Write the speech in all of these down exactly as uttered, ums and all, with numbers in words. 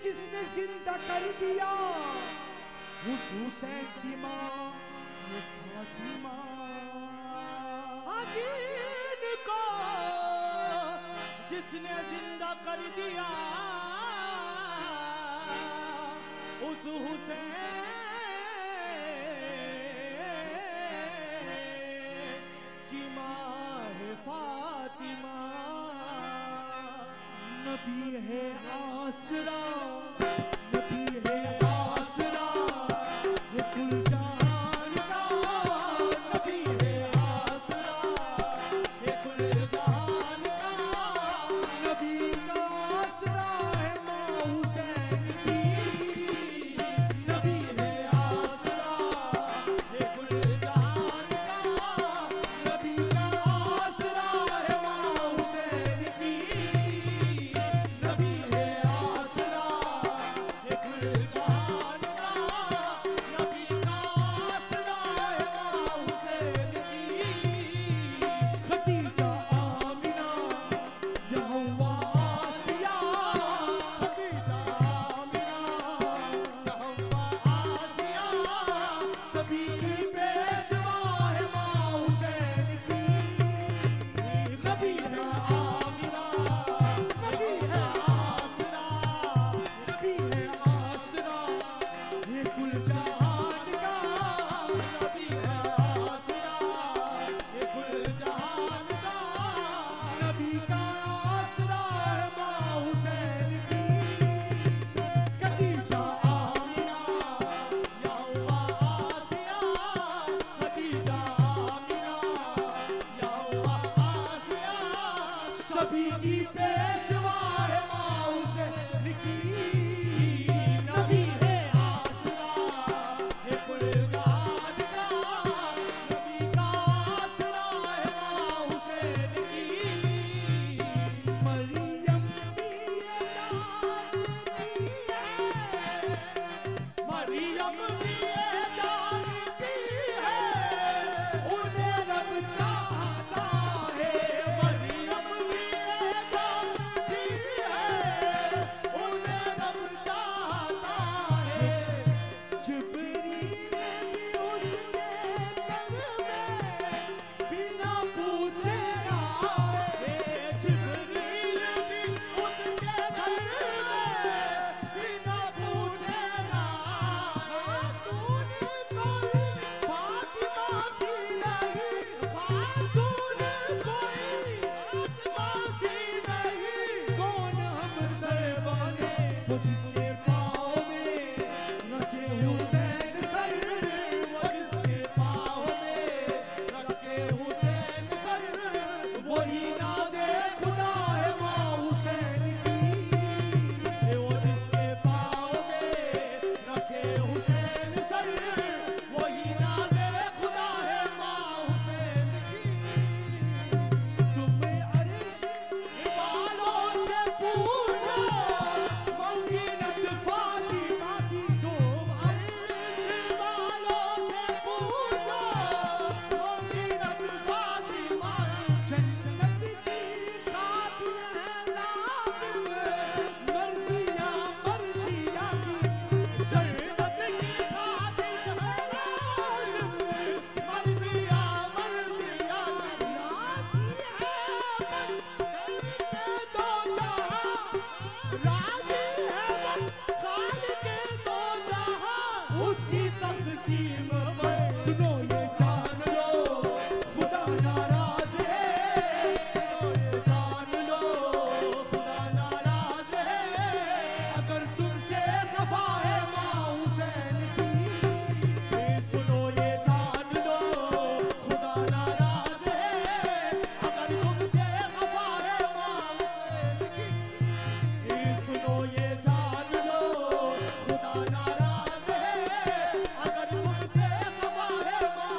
जिसने जिंदा कर दिया उस हुसैन की माँ ये फातिमा। दीन को जिसने जिंदा कर दिया उस हुसैन की माँ है फातिमा। नबी है आसरा, नबी है आसरा, ये कुल जहान का नबी है आसरा, ये कुल जहान का। नबी का आसरा है माँ हुसैन की। नबी है आसरा, ये कुल जहान का। नबी का आसरा है माँ हुसैन की। नबी है आसरा, ये कुल जहान का। नबी का आसरा है माँ हुसैन की। खदीजा आमिना यहोवा आसिया, खदीजा आमिना यहोवा आसिया। सभी की पेशवा है माँ हुसैन की। नबी है आमिना, नबी है आसरा, नबी है आसरा, ये कुल जहान का। नबी है आसरा, ये कुल जहान का। नबी का आसरा है माँ हुसैन की। खदीजा आमिना यहोवा आसिया। खदीजा आमिना यहोवा आसिया। सभी की पेशवा है माँ हुसैन की। नबी है आसरा, ये कुल जहान का। नबी का आसरा है माँ हुसैन की। मरियम भी जानती है, मरियम भी ये जानती है उन्हें रब चाहता है। मरियम भी ये जानती है उन्हें रब चाहता है। जिब्रील भी उसके घर में बिना पूछे आए। जिब्रील भी उसके घर में बिना पूछे ना आए। खातून कोई फातिमा सी नहीं, खातून कोई फातिमा सी नहीं। कौन हमसे बने वो जिसके पाँव में रखे हुसैन सर। वो जिसके पाँव में रखे हुसैन सर। वही नाज़े खुदा है माँ हुसैन की। वो जिसके पाँव में रखे हुसैन सर। वही नाज़े खुदा है माँ हुसैन की। तुम्हें अर्श बालों से पूछो मंगीनत फातिमा की। तुम अर्श बालों से पूछो मंगीनत फातिमा की। जन्नत की खातिर है लाजिम मर्जिया मर्जिया की। जन्नत की खातिर है लाजिम मर्जिया मर्जिया की। राजी है बस दो जहां राजी है बस खालिके दो जहां। उसकी तस्कीम में सुनो ये जान लो खुदा नाराज है। जान लो खुदा नाराज है। अगर तुमसे खफा है माँ हुसैन की। ये सुनो ये जान लो खुदा नाराज है। अगर तुमसे खफा है माँ हुसैन की। ये सुनो ये जान लो खुदा नाराज है। अगर तुमसे खफा है माँ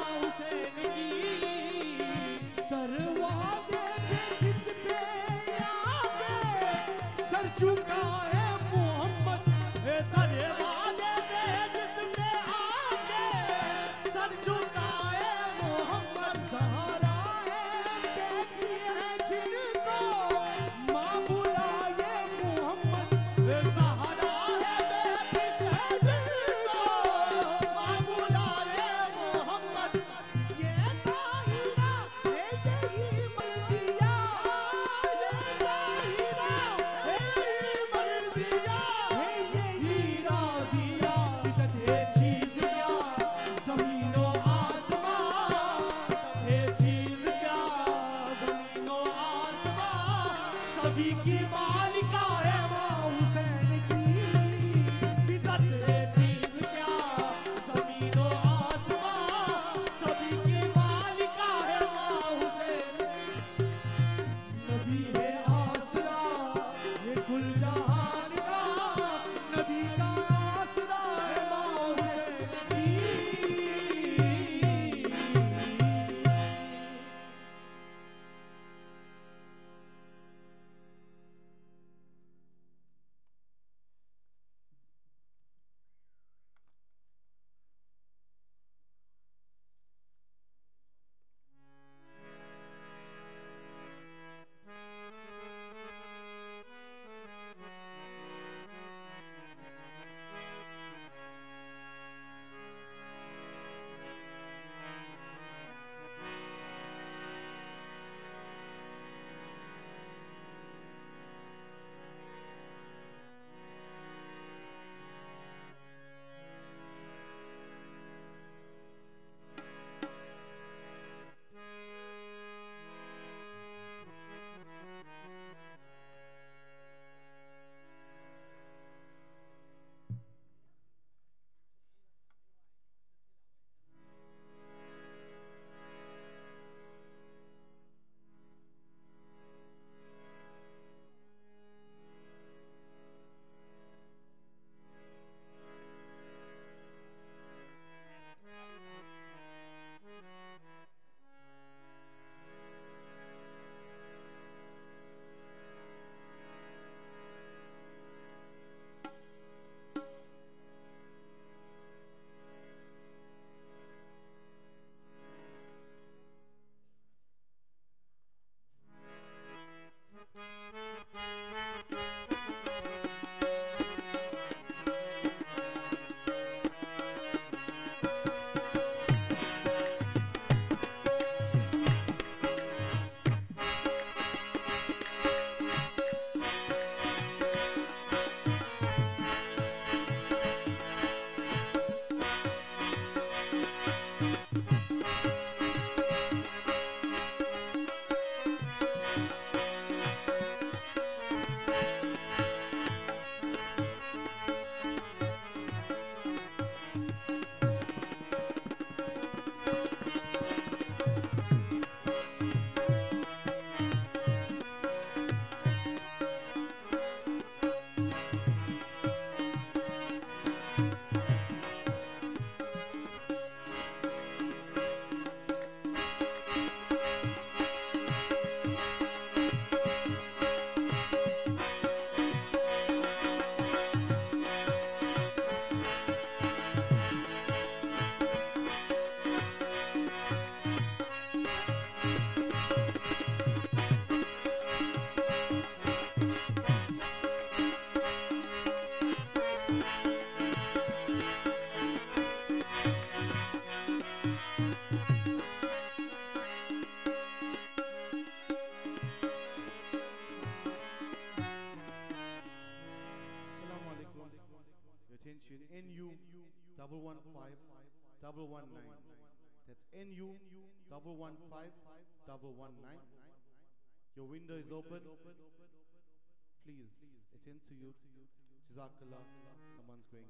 N U double one five double one nine. That's N U double one five double one nine. Your window is open. Please attend to you. Jazakallah. Someone's going.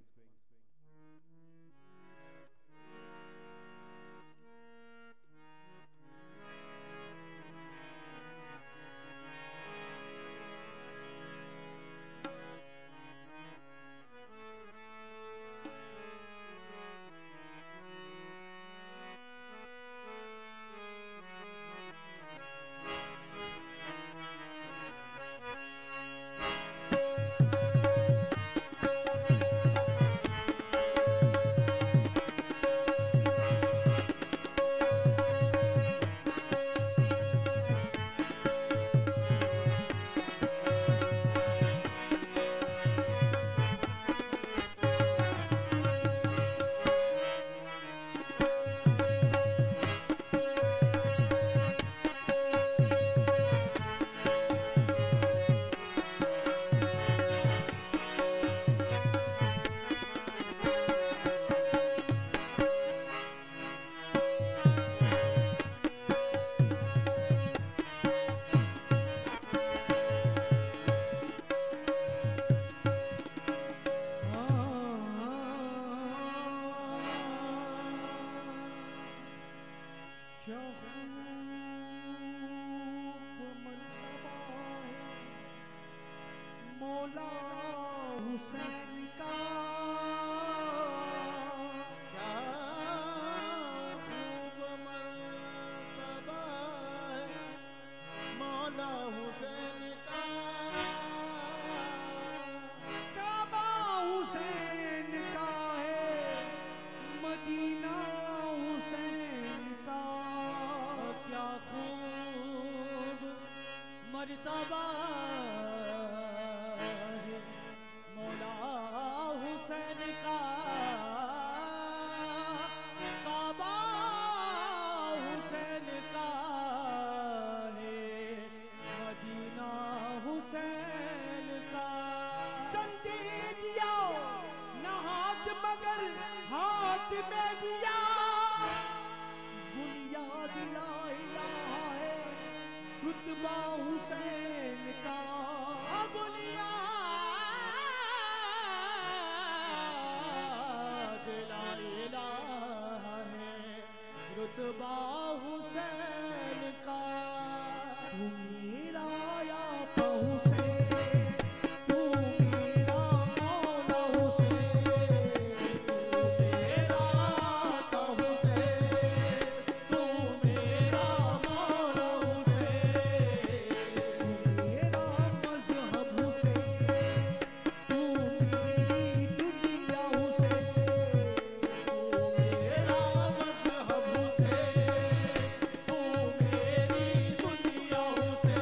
मौला हुसैन का क्या खूब मर्तबा है मौला हुसैन का काबा हुसैन का है मदीना हुसैन का क्या खूब मर्तबा मगर हाथ में दिया बुनियाद ला इलाहा है रुतबा हुसैन का बुनियाद ला इलाहा है रुतबा हुसैन का तू मेरा या हुसैन हुसैन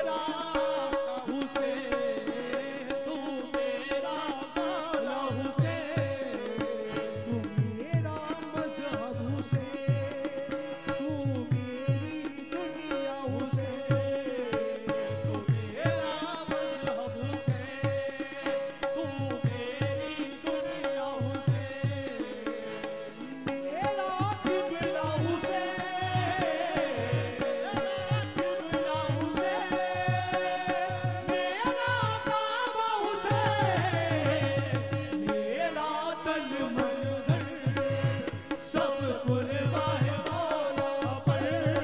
मेरा हुसैन, तू मेरा मौला हुसैन, तू मेरा मजहब हुसैन, तू मेरी दुनिया हुसैन, तू मेरा मजहब हुसैन, तू मेरी दुनिया हुसैन, मेरा किबला हुसैन, मेरा किबला हुसैन, मेरा काबा हुसैन, मेरा तन मन धन सब कुर्बान मौला पर,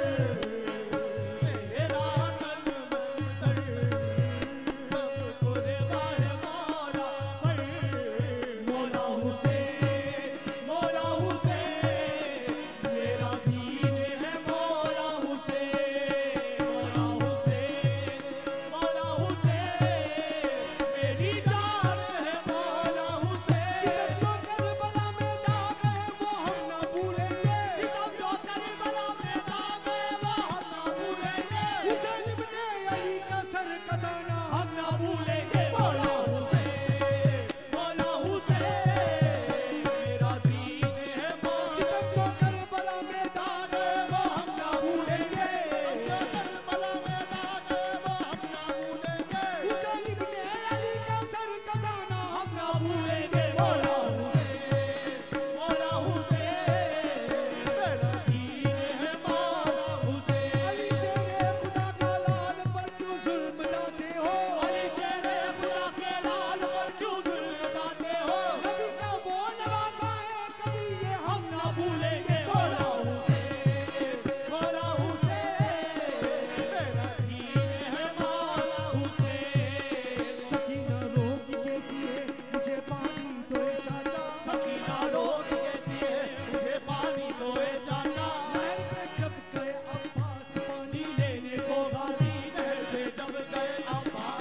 मेरा तन मन तन सब कुर्बान मौला पर। मौला हुसैन, मौला हुसैन, मेरा दीन है मौला हुसैन, मौला हुसैन, मौला हुसैन, मेरी जान है मौला हुसैन। जो करबला में दाग है वो हम न भूलेंगे, सितम जो करबला में दाग है वो हम ना भूलेंगे, हुसैन इब्ने अली का सर कदाना हम ना भूलेंगे। मौला हुसैन, मौला हुसैन, मेरा दीन है मौला जो करबला में दाग दाग है वो हम ना भूलेंगे। हम जो करबला में दाग है वो हम ना भूलेंगे, हुसैन इब्ने अली का सर कदाना हम ना भूलेंगे। मौला हुसैन, मौला हुसैन, मेरा दीन है मौला हुसैन। अली शेरे खुदा का लाल पर क्यों जुल्म ढाते हो, अली शेरे खुदा के लाल पर क्यों जुल्म ढाते हो, नबी का वो नवाजा है कभी ये हम हम ना भूलेंगे। मौला हुसैन, मौला हुसैन, मेरा दीन है मौला हुसैन। सकीना रोक के दिए मुझे पानी दो चाचा, सकीना रोक के दिए मुझे पानी दोए चाचा, नहर पे जब गए अब्बास पानी पानी लेने को गाजी नहर पे जब गए Abbas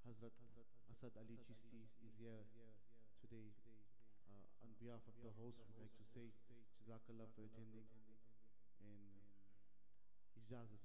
Hazrat Asad Ali Chishti is here today. Uh, on behalf of the host, we'd like to say Jazakallah for attending and Ijazat.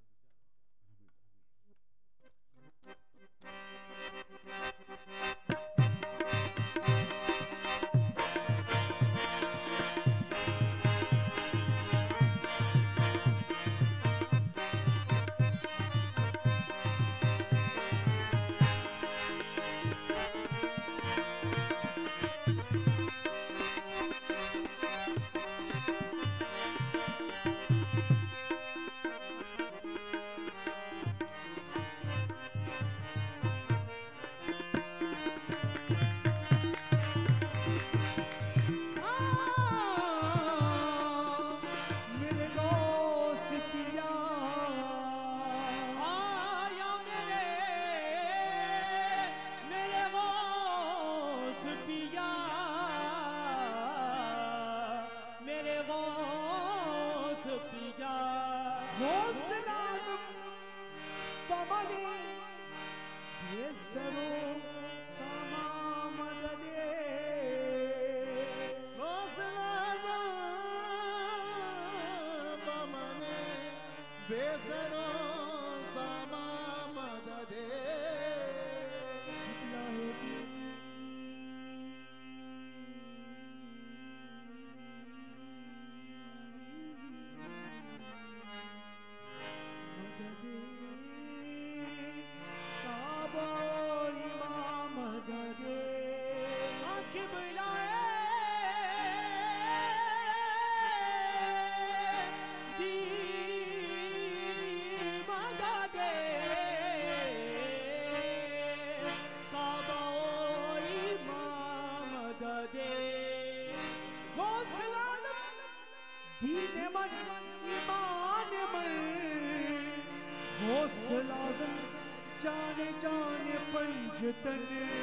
जाने जाने पंजतन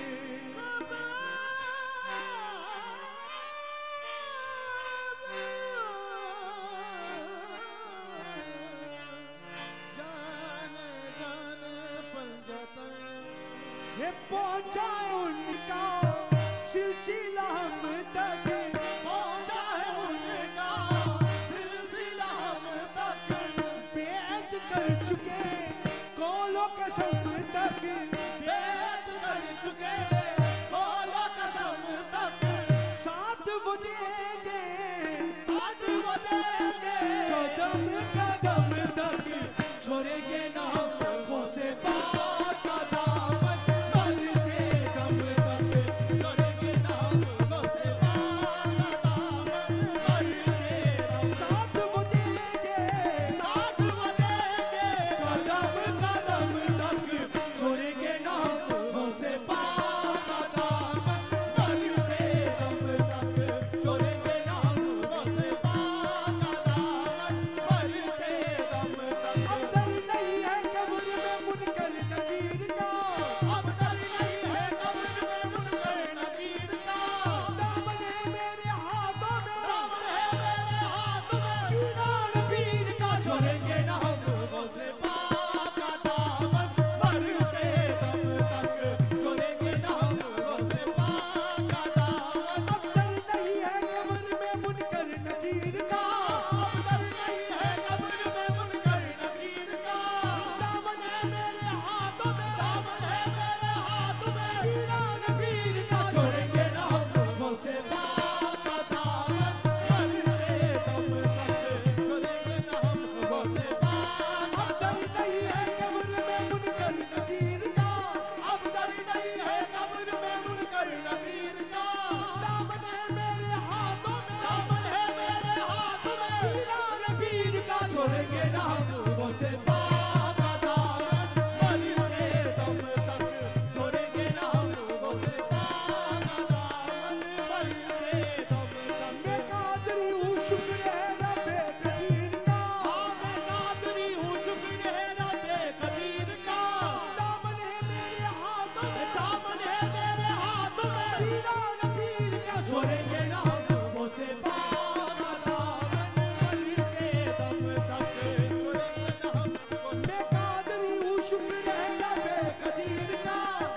जाने जाने पंजतन ये पहुंचा उनका सिलसिला हम तक पहुंचा है उनका सिलसिला हम तक बेअद कर चुके कोलो कसम तक बेद कर चुके कोलो कसम तक साथ वो देंगे साथ वो देंगे कदम कदम तक छोड़ेंगे ना वो से बात का दामन मरते दम तक छोड़ेंगे ना वो से बात का दामन मरते दम साथ वो देंगे साथ वो देंगे कदम कदम तक छोड़ेंगे ना वो से बात का दामन मरते दम तक छोड़ेंगे ना वो से बात का दामन मरते दम तक अब डर नहीं है कब्र में मुनकर नकीर का अब डर नहीं है कब्र में मुनकर नकीर का दामन है मेरे हाथों में दामन है मेरे हाथ में कीरान पीर का छोड़ेंगे ना वो से पाक का दामन मरते दम तक छोड़ेंगे ना वो से पाक का दामन अब डर नहीं है कब्र में मुनकर नकीर का अब डर नहीं है कब्र में मुनकर नकीर का दामन है मेरे हाथों में दामन है मेरे हाथ में कीरान पीर का छोड़ेंगे ना वो से पाक का दामन मरते दम तक छोड़ेंगे ना वो से पाक का अब डर नहीं है कब्र में मुनकर नकीर का अब डर नहीं है कब्र में मुनकर नकीर का दामन है मेरे हाथों में दामन है मेरे हाथ में कीरान पीर का छोड़ेंगे ना वो से पाक का दामन मरते दम तक छोड़ेंगे ना वो से पाक का दामन मरते दम तक मैं कादरी हूँ शुक्र है रब्बे कदीर का मैं कादरी हूँ शुक्र है रब्बे कदीर का दामन है मेरे हाथों में दामन है मेरे हाथ में कीरान पीर का छोड़ेंगे ना वो से पाक का दामन मरते दम तक छोड़ेंगे ना वो मैं कादरी हूँ शुक्र है रब्बे कदीर का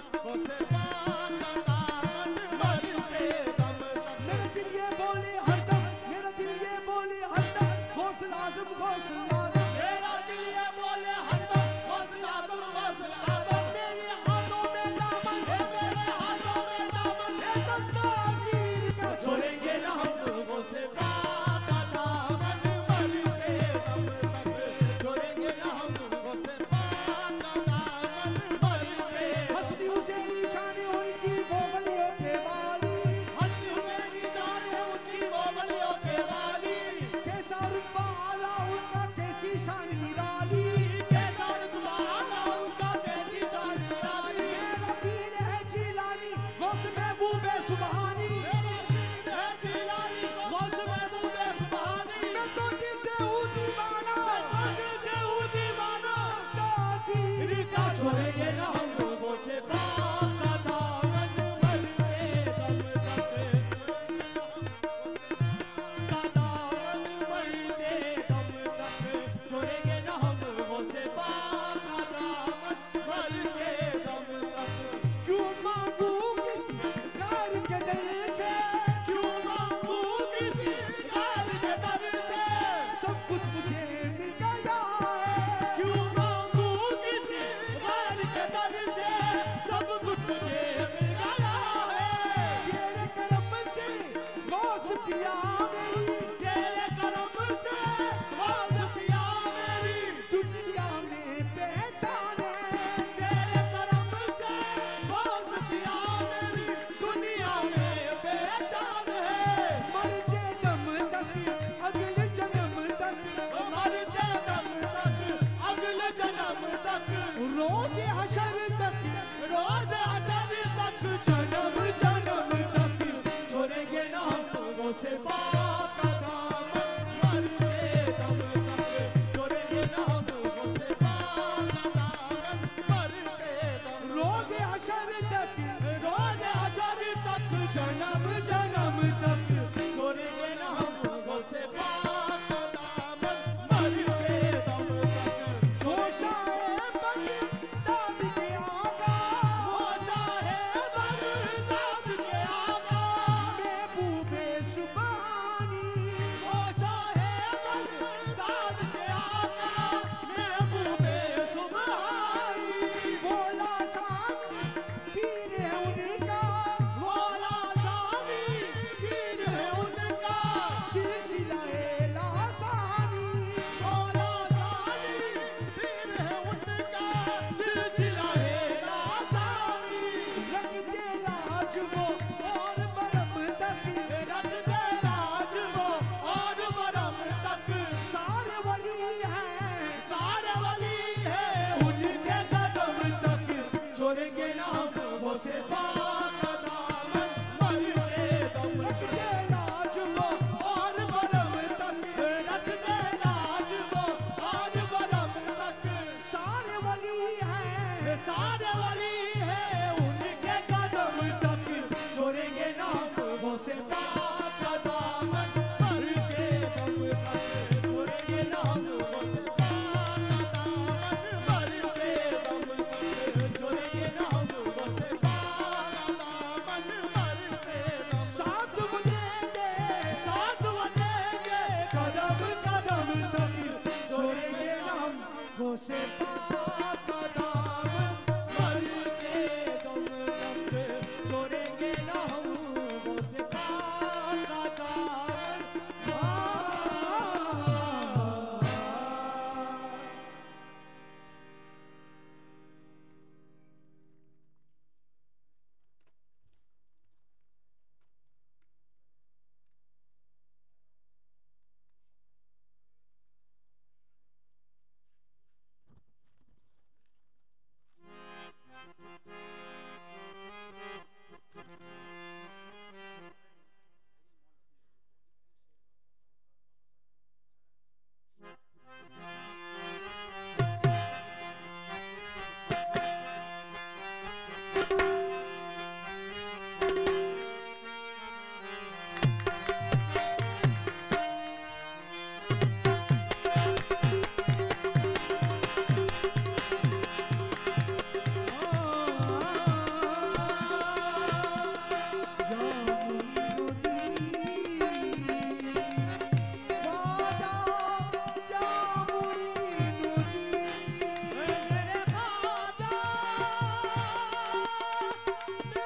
भोला सामी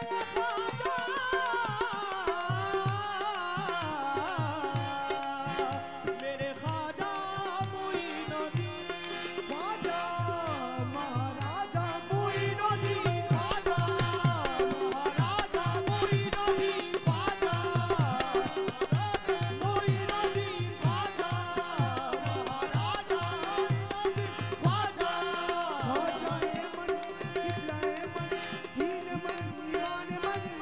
ख्वाजा मन, किबला मन, दीन मन, ईमान मन,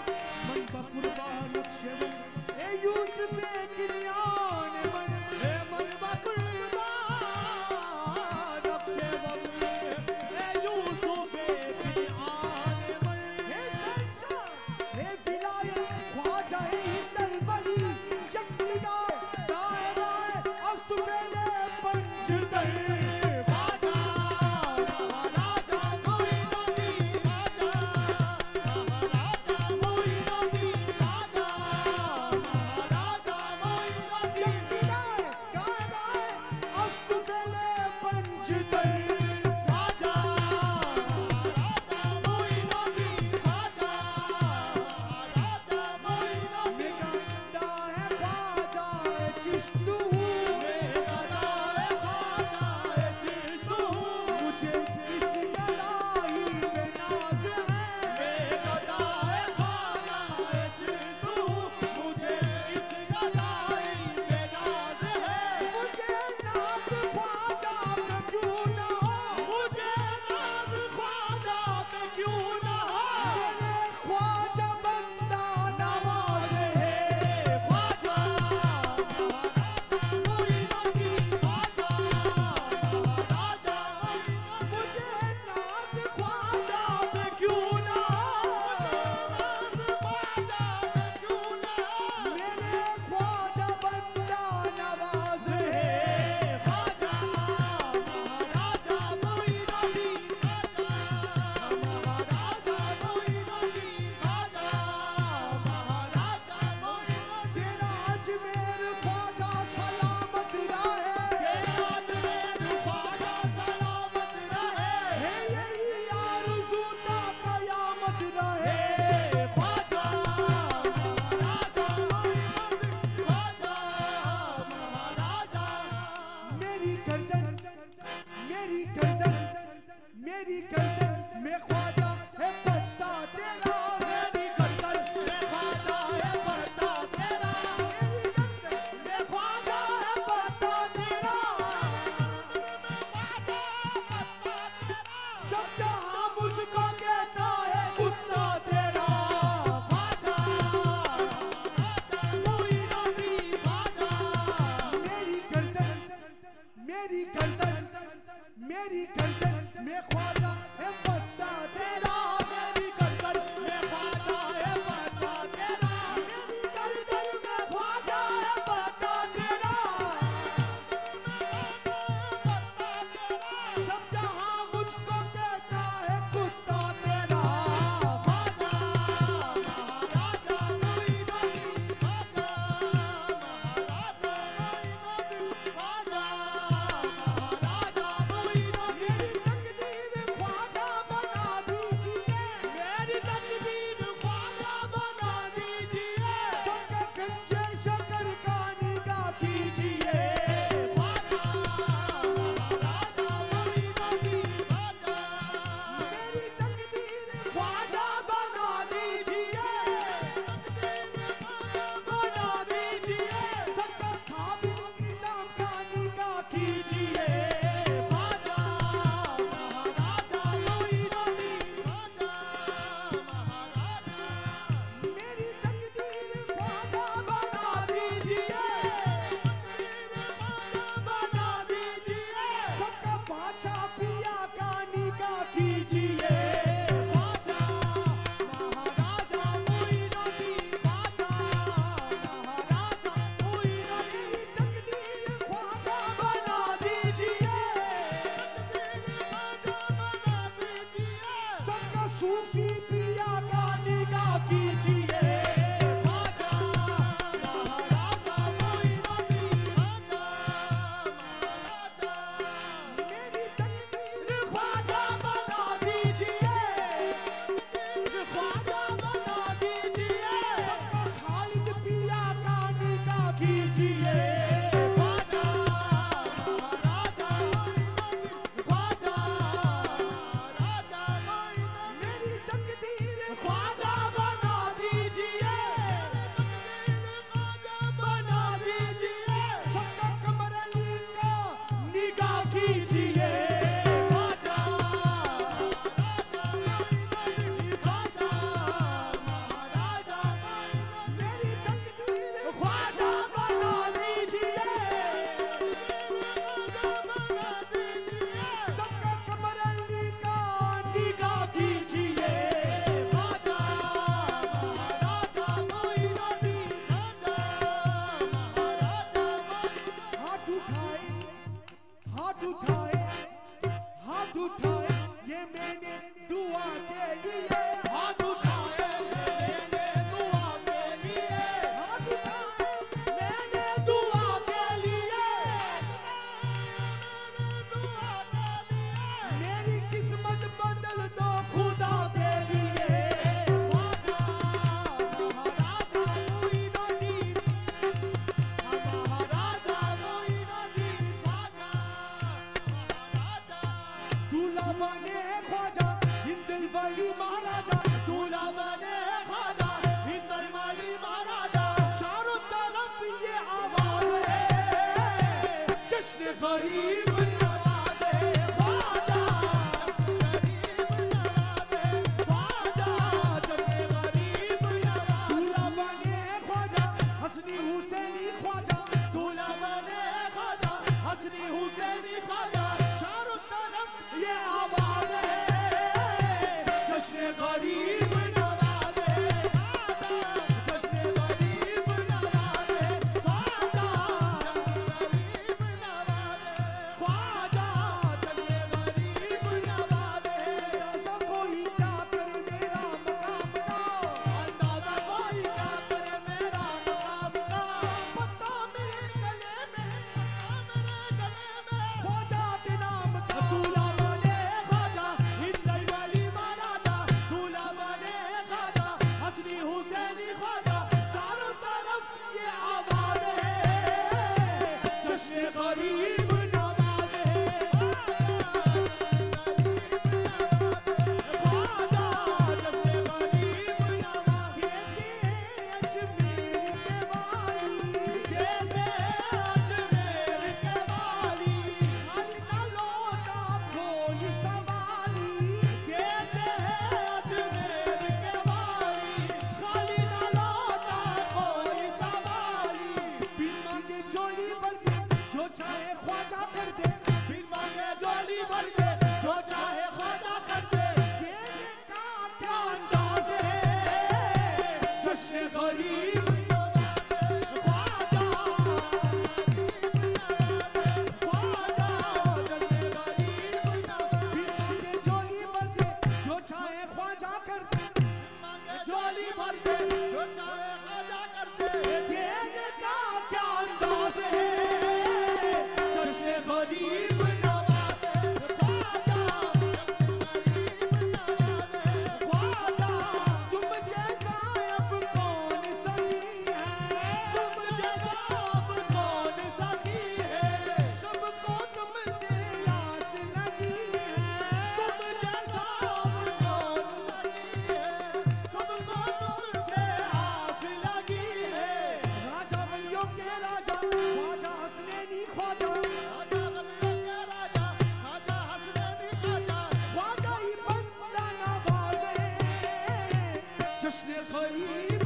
गरीब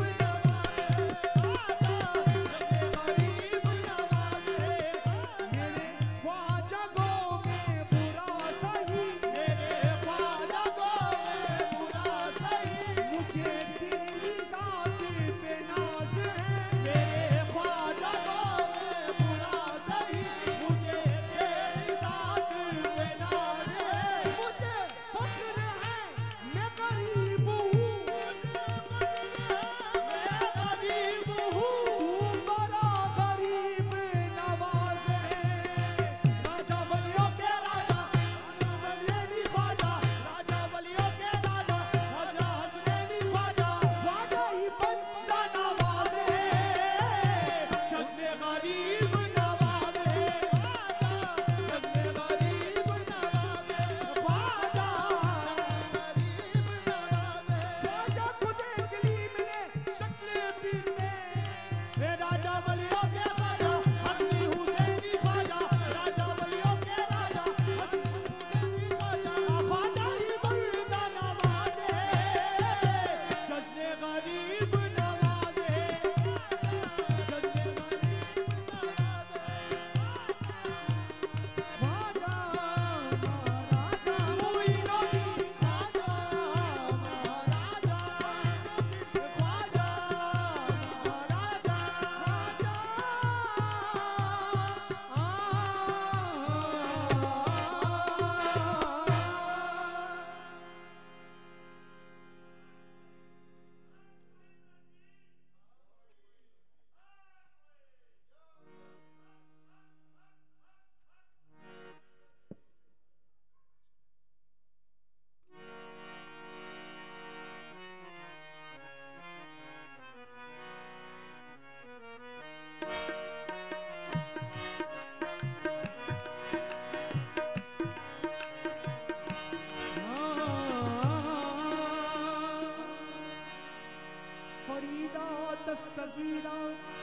दस्तगीरा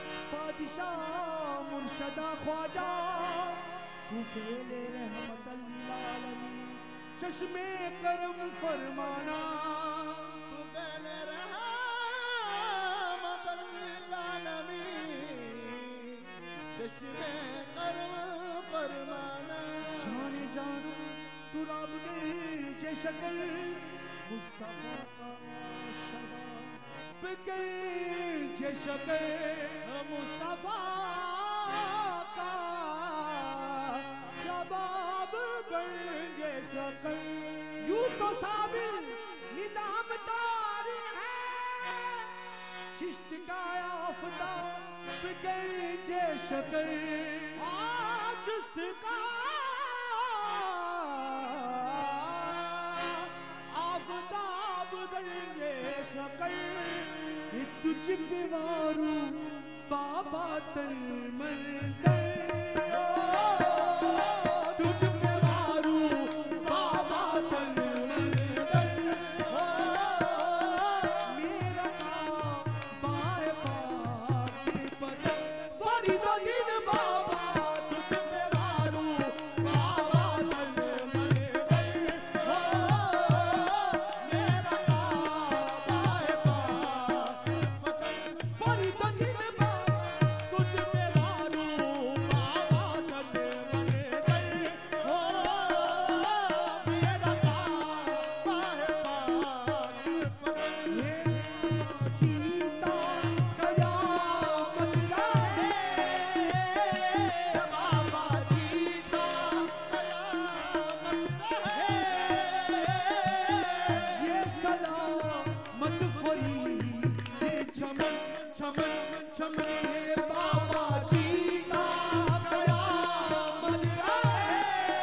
बादशाह मुर्शदा ख्वाजा तू फेले रहमतल आलमीन चश्मे करम फरमाना तू फेले रहमतल आलमीन चश्मे करम फरमाना जाने जाना तू रब दे जे शक्ल मुस्तफा का शबाब के जे शक्ल मुस्तफा का शबाब गंगे शक्ल यूं तो साबिर निजाम तारी है चिश्त का आफताब के जे शक्ल चिश्त का आफताब गंगे शक्ल तुझ पे वारू बाबा तलमल तुझ पे वारू बाबा तलमल मेरा बाए पाके पता फरीदो दिन बाबा तुझ पे वारू बाबा तलमल मेरा बाए पाके फरीदो दिन बाबा तुझ पे वारू बाबा तलमल हो मेरा बाए पाके ये जीता कयामत राहे बाबा जीता कयामत रहे ये सलामत फरीद चमन चमन चमन ये बाबा जीता कयामत रहे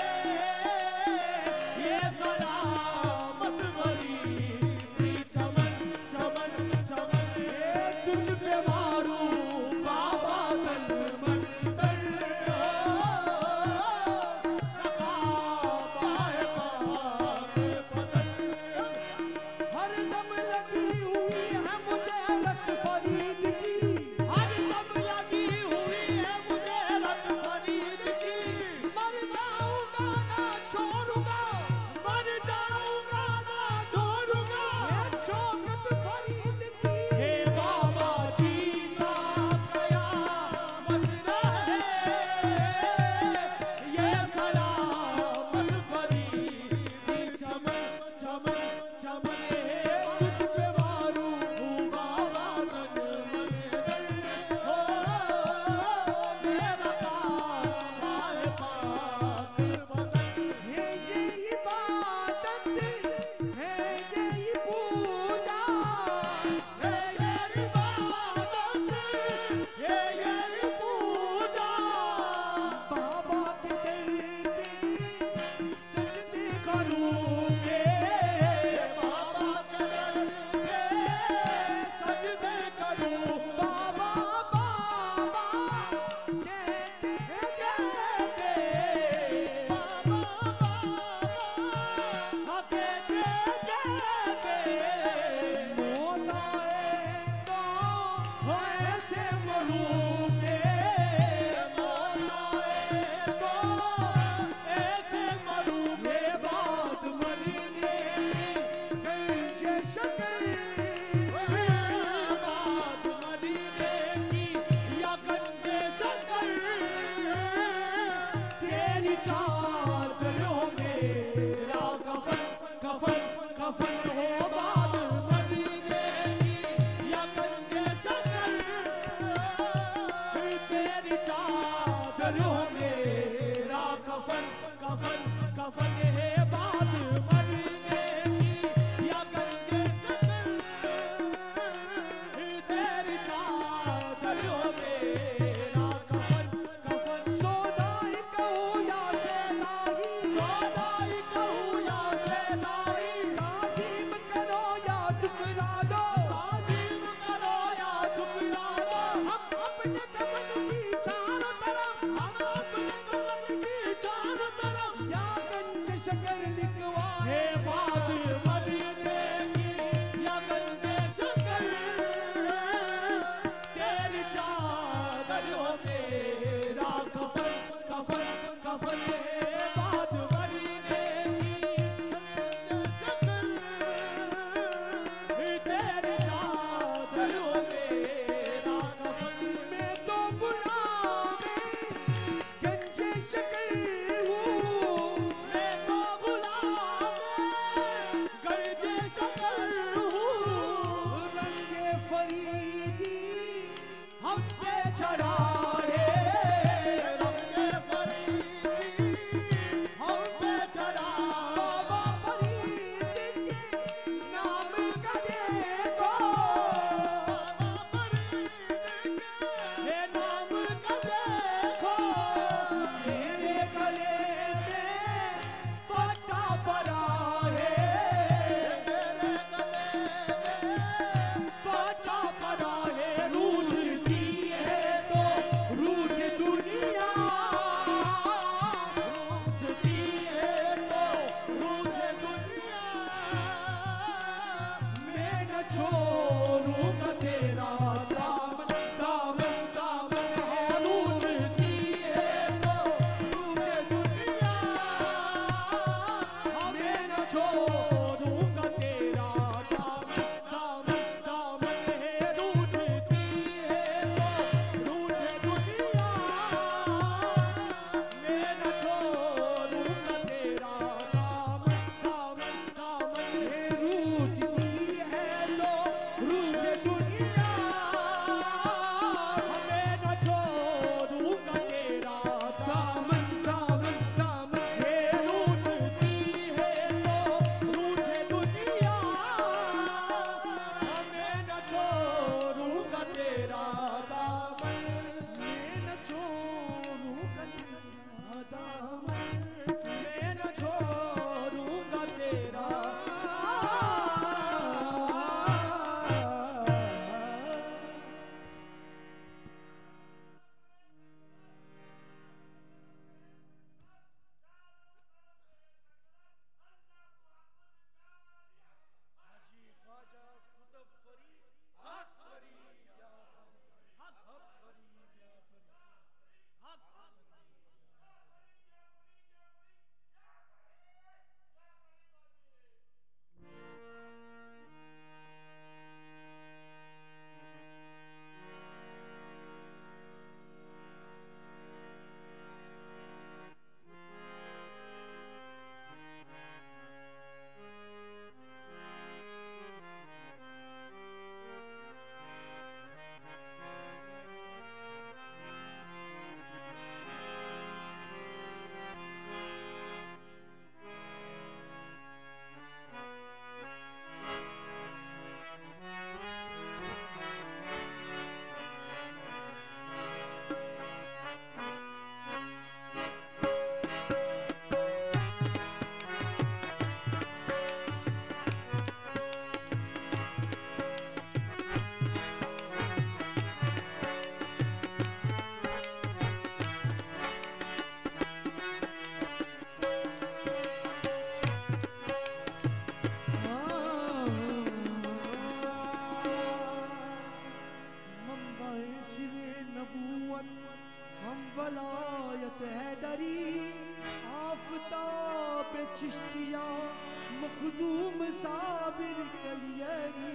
ये सलामत फरीद चमन चमन चमन ये तुझ पे वारू बाबा तलमल तर लगा बाए पाके पतन हर दम लगी हुई है मुझे रक्स फरीद की हर दम दरियो मेरा कफन कफन कफन है बात मरने की या गंजे चक्कर तेरी चादर हो मेरा कफन कफन सोदाई कहूँ या शेदाई सोदाई कहूँ या शेदाई ताज़ीम करो या ठुकरा दो ताज़ीम करो या ठुकरा दो हम अपने कफन की चारों तरफ हम अपने कफन की चारों तरफ या गंज शकर लिखवा हे बात मदीने की या गंजे शक्कर तेरी चादर हो मेरा कफन कफन कफन है बात मदीने की गंजे शक्कर तेरी चादर हो मेरा कफन मैं तो गुलाम गंजे शकर हूँ मैं तो गुलाम गंजे शक्कर हूँ रंगे फरीदी हम पे चढ़ाए रंगे फरीदी हम पे चढ़ा बाबा फरीद के नाम का देखो बाबा फरीद के नाम का देखो मेरे गले में पट्टा पड़ा है मेरे गले में पाटा पड़ा है रूठती है तो रूठ दुनिया रूठती है तो रूठ दुनिया मैं न छोड़ूंगा तेरा दामन दामन दामन है रूठती है तो रूठ दुनिया मैं न छोड़ूंगा तेरा दामन दामन दामन है रूठती है तो रूठ दुनिया मैं न छोड़ूंगा तेरा दामन दामन दामन है रूठती है लो रूठ दुनिया मैं न छोड़ूंगा तेरा दामन दामन दामन दामन हे रूठती है तो रूठ दुनिया मैं न छोड़ूंगा तेरा दामन मैं न छोड़ूंगा तेरा दामन मैं न छोड़ूंगा तेरा चिश्तिया मखदूम साबिर कलियरी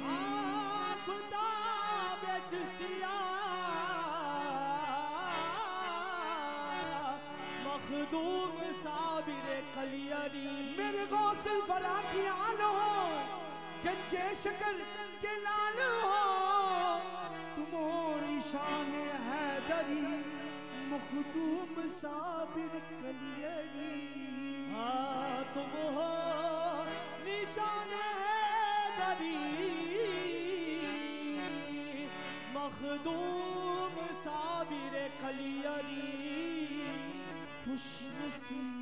आफताब चिश्तिया मखदूम साबिर कलियरी मेरे गौसल बरा की आल हो गंजे शक्ल के लाल हो तुम निशान हैदरी मखदूम साबिर कलियरी हाँ तुम हो निशान हैदरी मखदूम साबिर कलियरी खुश नसीब